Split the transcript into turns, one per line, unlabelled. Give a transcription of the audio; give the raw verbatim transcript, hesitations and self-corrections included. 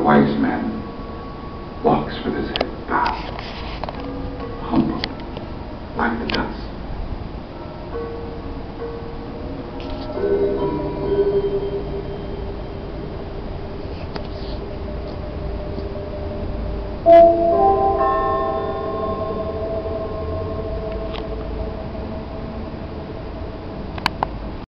wise man walks with his head bowed, humble, like the